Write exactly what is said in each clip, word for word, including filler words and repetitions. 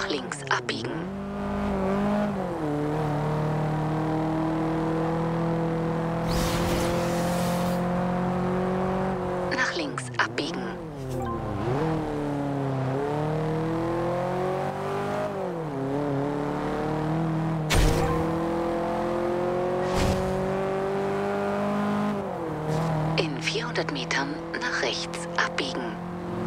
nach links abbiegen. Nach links abbiegen. In vierhundert Metern nach rechts abbiegen.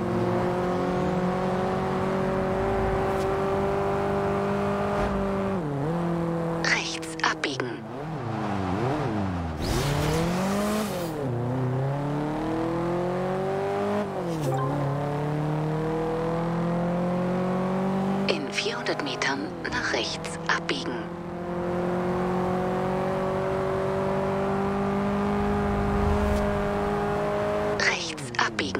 Rechts abbiegen. In vierhundert Metern nach rechts abbiegen. Rechts abbiegen.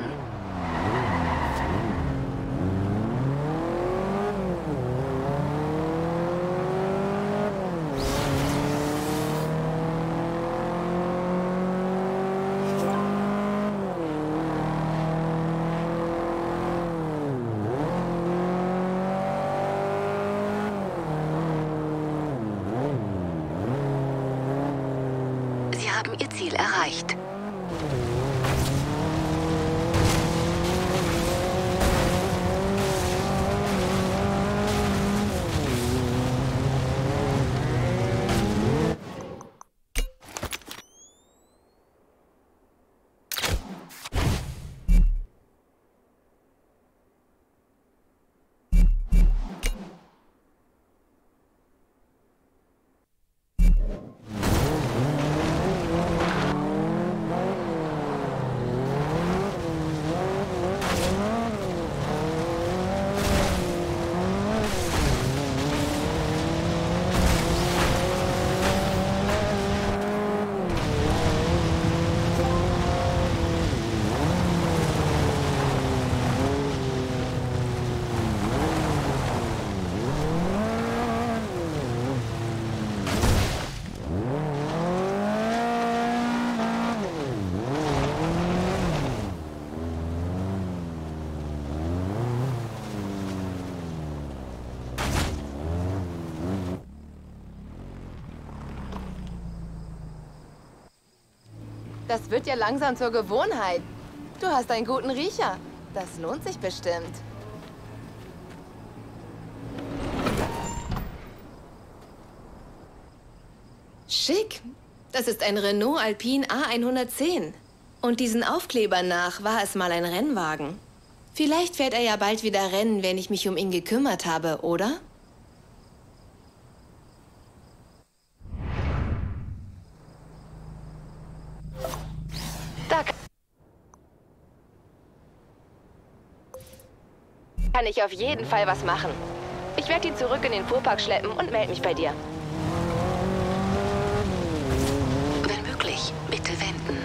Sie haben Ihr Ziel erreicht. Das wird ja langsam zur Gewohnheit. Du hast einen guten Riecher. Das lohnt sich bestimmt. Schick. Das ist ein Renault Alpine A hundertzehn. Und diesen Aufklebern nach war es mal ein Rennwagen. Vielleicht fährt er ja bald wieder Rennen, wenn ich mich um ihn gekümmert habe, oder? Da kann ich auf jeden Fall was machen. Ich werde ihn zurück in den Fuhrpark schleppen und melde mich bei dir. Wenn möglich, bitte wenden.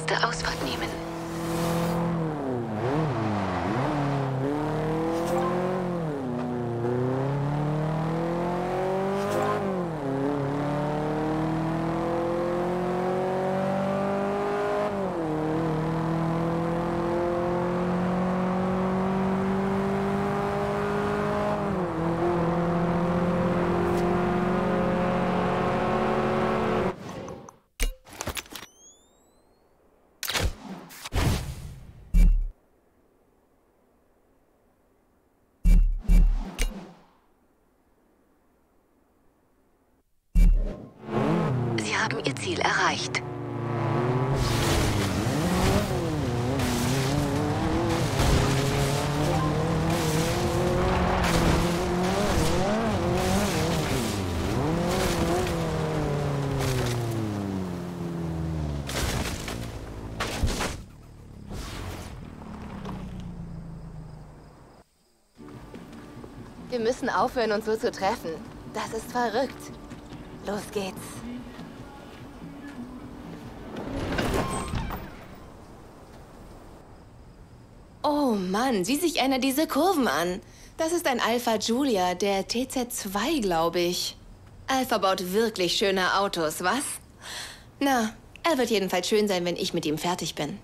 erste Ausfahrt nehmen. Sie haben Ihr Ziel erreicht. Wir müssen aufhören, uns so zu treffen. Das ist verrückt. Los geht's. Oh Mann, sieh sich einer diese Kurven an. Das ist ein Alpha Giulia, der T Z zwei, glaube ich. Alpha baut wirklich schöne Autos, was? Na, er wird jedenfalls schön sein, wenn ich mit ihm fertig bin.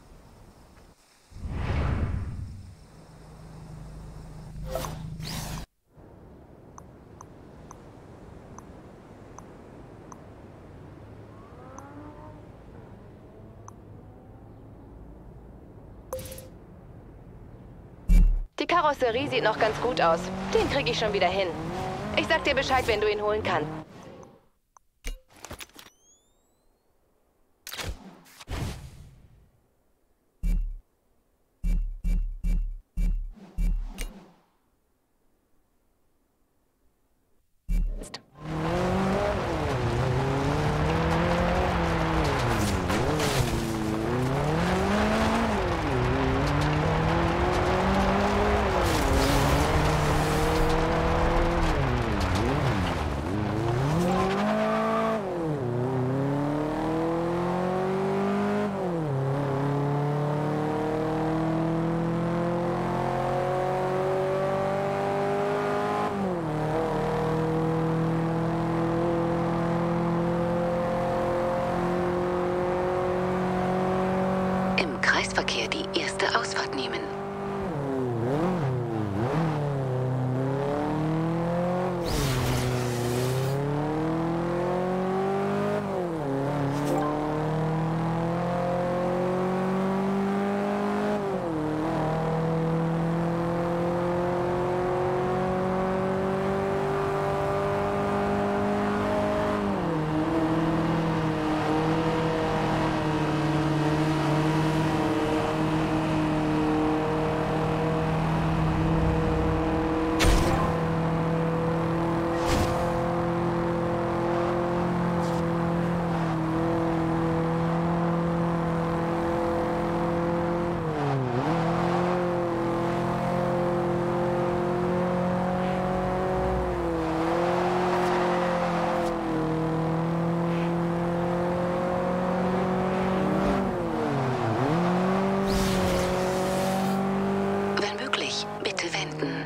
Die Karosserie sieht noch ganz gut aus. Den kriege ich schon wieder hin. Ich sag dir Bescheid, wenn du ihn holen kannst. Kreisverkehr die erste Ausfahrt nehmen. Bitte wenden.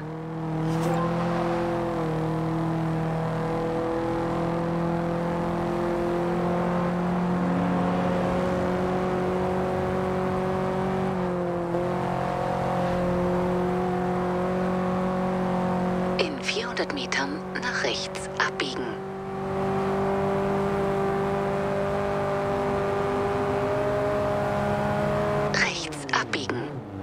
In vierhundert Metern nach rechts abbiegen. Rechts abbiegen.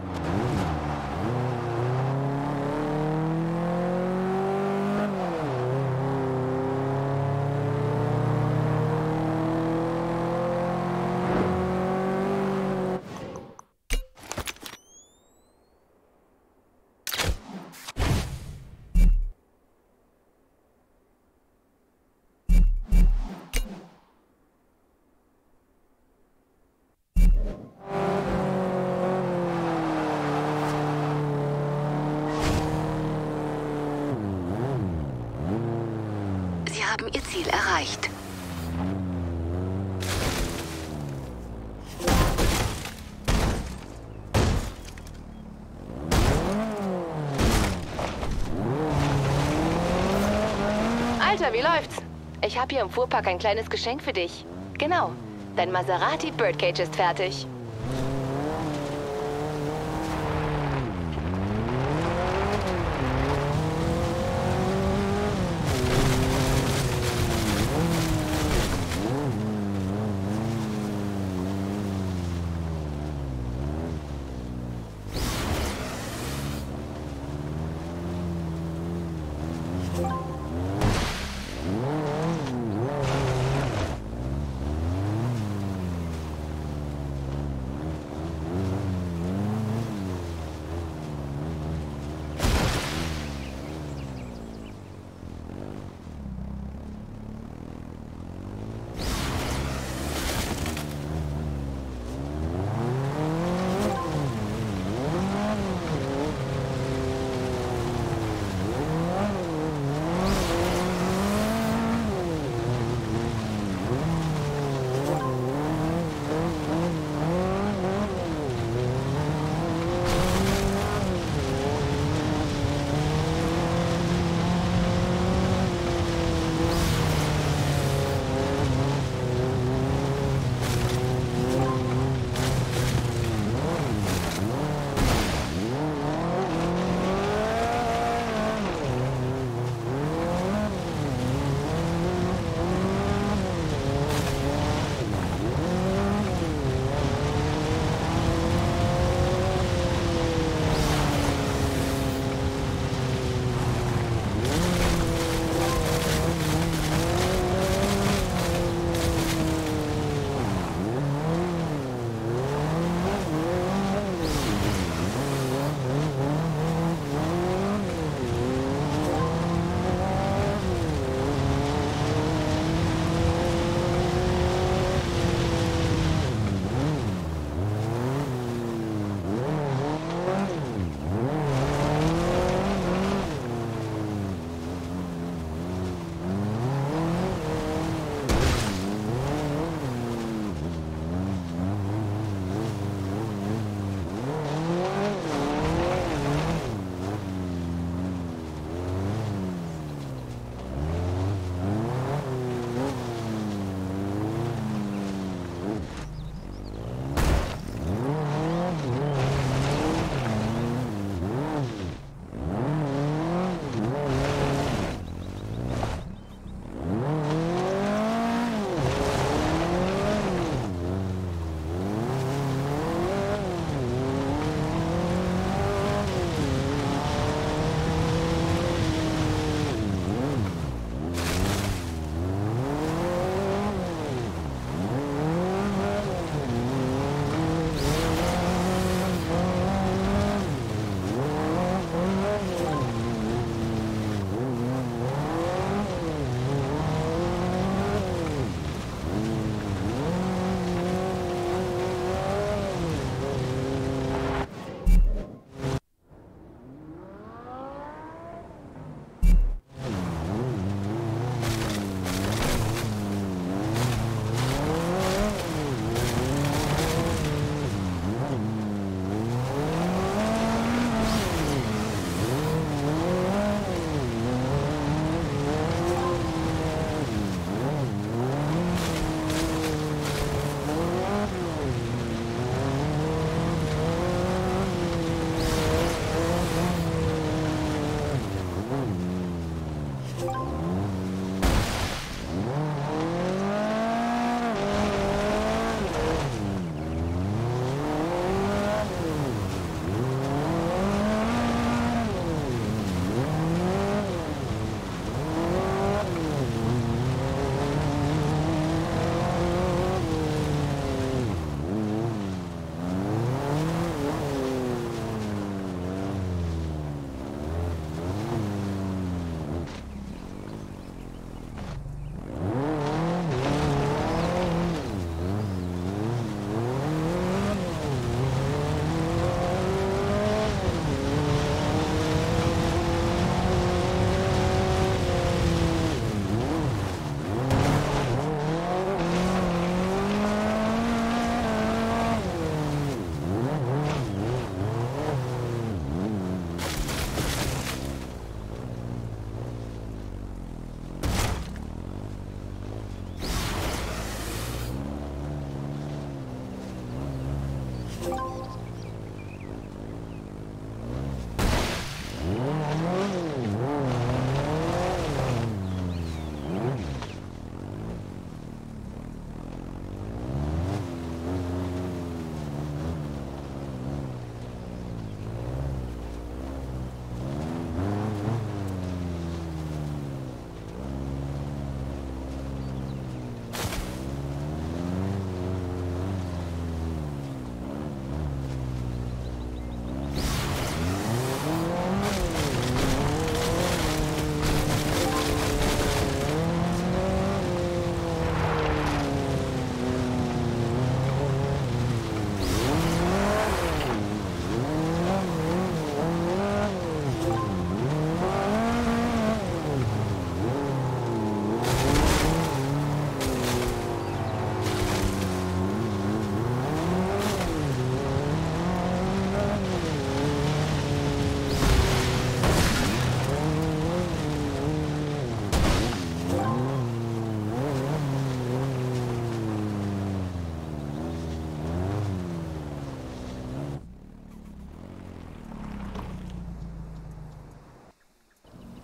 Sie haben Ihr Ziel erreicht. Walter, wie läuft's? Ich habe hier im Fuhrpark ein kleines Geschenk für dich. Genau, dein Maserati Birdcage ist fertig.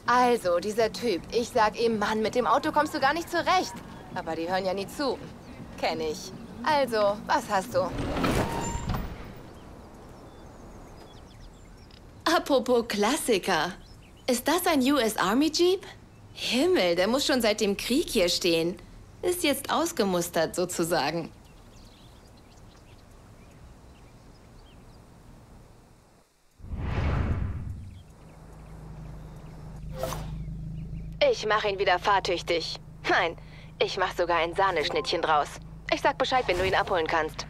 Also, dieser Typ. Ich sag ihm, Mann, mit dem Auto kommst du gar nicht zurecht. Aber die hören ja nie zu. Kenn ich. Also, was hast du? Apropos Klassiker. Ist das ein U S Army Jeep? Himmel, der muss schon seit dem Krieg hier stehen. Ist jetzt ausgemustert, sozusagen. Ich mache ihn wieder fahrtüchtig. Nein, ich mache sogar ein Sahneschnittchen draus. Ich sag Bescheid, wenn du ihn abholen kannst.